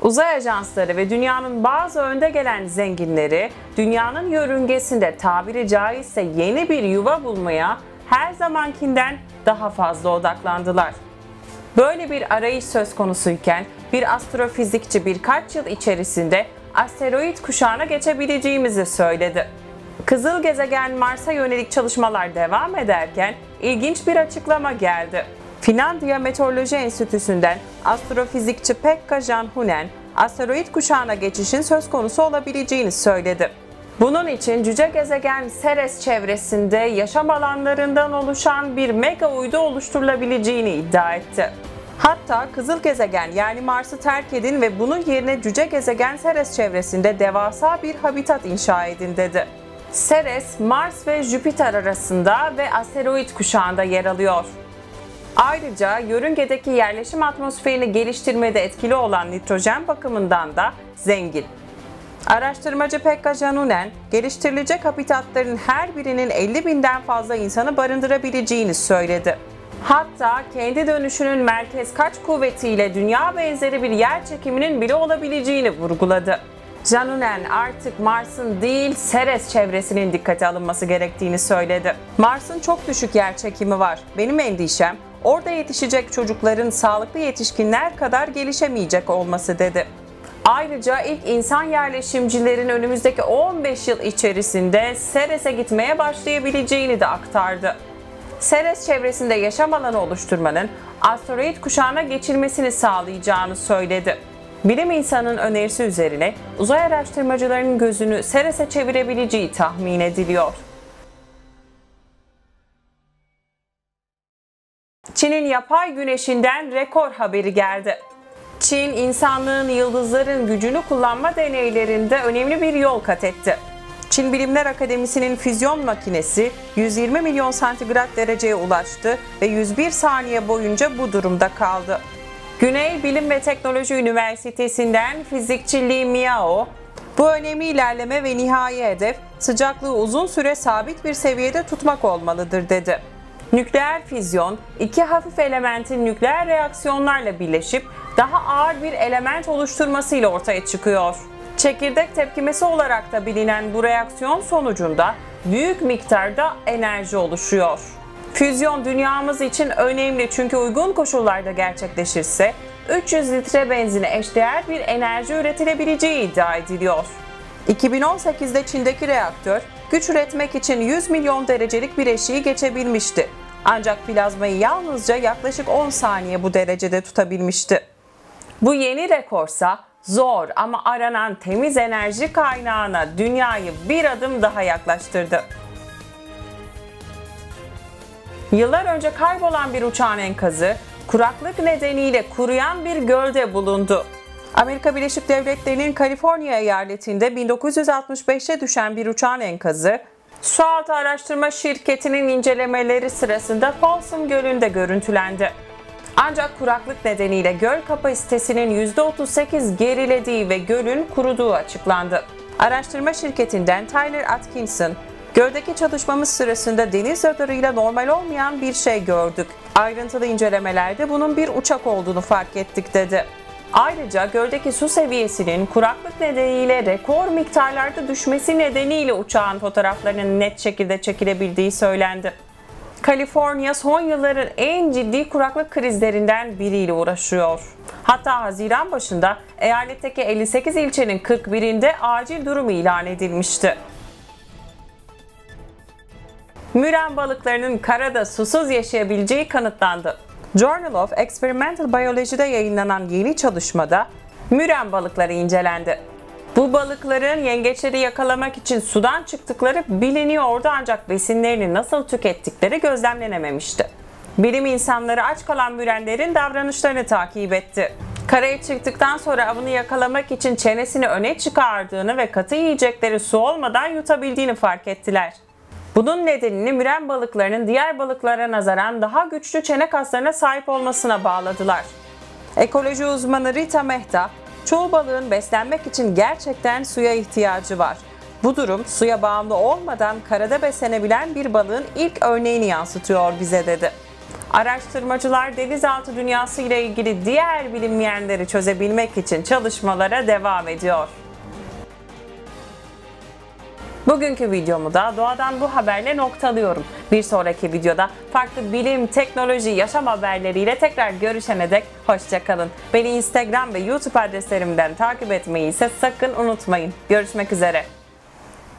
Uzay ajansları ve dünyanın bazı önde gelen zenginleri, dünyanın yörüngesinde tabiri caizse yeni bir yuva bulmaya her zamankinden daha fazla odaklandılar. Böyle bir arayış söz konusuyken bir astrofizikçi birkaç yıl içerisinde asteroid kuşağına geçebileceğimizi söyledi. Kızıl gezegen Mars'a yönelik çalışmalar devam ederken ilginç bir açıklama geldi. Finlandiya Meteoroloji Enstitüsü'nden astrofizikçi Pekka Janhunen, asteroid kuşağına geçişin söz konusu olabileceğini söyledi. Bunun için cüce gezegen Ceres çevresinde yaşam alanlarından oluşan bir mega uydu oluşturulabileceğini iddia etti. Hatta kızıl gezegen yani Mars'ı terk edin ve bunun yerine cüce gezegen Ceres çevresinde devasa bir habitat inşa edin dedi. Ceres, Mars ve Jüpiter arasında ve asteroid kuşağında yer alıyor. Ayrıca yörüngedeki yerleşim atmosferini geliştirmede etkili olan nitrojen bakımından da zengin. Araştırmacı Pekka Janhunen, geliştirilecek habitatların her birinin 50.000'den fazla insanı barındırabileceğini söyledi. Hatta kendi dönüşünün merkez kaç kuvvetiyle dünya benzeri bir yer çekiminin bile olabileceğini vurguladı. Janhunen artık Mars'ın değil Ceres çevresinin dikkate alınması gerektiğini söyledi. Mars'ın çok düşük yer çekimi var. Benim endişem orada yetişecek çocukların sağlıklı yetişkinler kadar gelişemeyecek olması dedi. Ayrıca ilk insan yerleşimcilerin önümüzdeki 15 yıl içerisinde Ceres'e gitmeye başlayabileceğini de aktardı. Ceres çevresinde yaşam alanı oluşturmanın asteroid kuşağına geçilmesini sağlayacağını söyledi. Bilim insanının önerisi üzerine uzay araştırmacılarının gözünü Ceres'e çevirebileceği tahmin ediliyor. Çin'in yapay güneşinden rekor haberi geldi. Çin, insanlığın yıldızların gücünü kullanma deneylerinde önemli bir yol kat etti. Çin Bilimler Akademisi'nin füzyon makinesi 120 milyon santigrat dereceye ulaştı ve 101 saniye boyunca bu durumda kaldı. Güney Bilim ve Teknoloji Üniversitesi'nden fizikçi Li Miao, bu önemli ilerleme ve nihai hedef sıcaklığı uzun süre sabit bir seviyede tutmak olmalıdır dedi. Nükleer füzyon, iki hafif elementin nükleer reaksiyonlarla birleşip daha ağır bir element oluşturmasıyla ortaya çıkıyor. Çekirdek tepkimesi olarak da bilinen bu reaksiyon sonucunda büyük miktarda enerji oluşuyor. Füzyon dünyamız için önemli çünkü uygun koşullarda gerçekleşirse 300 litre benzine eşdeğer bir enerji üretilebileceği iddia ediliyor. 2018'de Çin'deki reaktör güç üretmek için 100 milyon derecelik bir eşiği geçebilmişti. Ancak plazmayı yalnızca yaklaşık 10 saniye bu derecede tutabilmişti. Bu yeni rekorsa zor ama aranan temiz enerji kaynağına dünyayı bir adım daha yaklaştırdı. Yıllar önce kaybolan bir uçağın enkazı, kuraklık nedeniyle kuruyan bir gölde bulundu. Amerika Birleşik Devletleri'nin Kaliforniya eyaletinde 1965'te düşen bir uçağın enkazı, Sualtı Araştırma Şirketi'nin incelemeleri sırasında Folsom Gölü'nde görüntülendi. Ancak kuraklık nedeniyle göl kapasitesinin %38 gerilediği ve gölün kuruduğu açıklandı. Araştırma şirketinden Tyler Atkinson, "Göldeki çalışmamız sırasında deniz radarıyla normal olmayan bir şey gördük. Ayrıntılı incelemelerde bunun bir uçak olduğunu fark ettik" dedi. Ayrıca göldeki su seviyesinin kuraklık nedeniyle rekor miktarlarda düşmesi nedeniyle uçağın fotoğraflarının net şekilde çekilebildiği söylendi. Kaliforniya son yılların en ciddi kuraklık krizlerinden biriyle uğraşıyor. Hatta Haziran başında eyaletteki 58 ilçenin 41'inde acil durum ilan edilmişti. Müren balıklarının karada susuz yaşayabileceği kanıtlandı. Journal of Experimental Biology'de yayınlanan yeni çalışmada müren balıkları incelendi. Bu balıkların yengeçleri yakalamak için sudan çıktıkları biliniyordu ancak besinlerini nasıl tükettikleri gözlemlenememişti. Bilim insanları aç kalan mürenlerin davranışlarını takip etti. Karaya çıktıktan sonra avını yakalamak için çenesini öne çıkardığını ve katı yiyecekleri su olmadan yutabildiğini fark ettiler. Bunun nedenini müren balıklarının diğer balıklara nazaran daha güçlü çene kaslarına sahip olmasına bağladılar. Ekoloji uzmanı Rita Mehta, "Çoğu balığın beslenmek için gerçekten suya ihtiyacı var. Bu durum suya bağımlı olmadan karada beslenebilen bir balığın ilk örneğini yansıtıyor bize" dedi. Araştırmacılar denizaltı dünyası ile ilgili diğer bilinmeyenleri çözebilmek için çalışmalara devam ediyor. Bugünkü videomu da doğadan bu haberle noktalıyorum. Bir sonraki videoda farklı bilim, teknoloji, yaşam haberleriyle tekrar görüşene dek hoşça kalın. Beni Instagram ve YouTube adreslerimden takip etmeyi ise sakın unutmayın. Görüşmek üzere.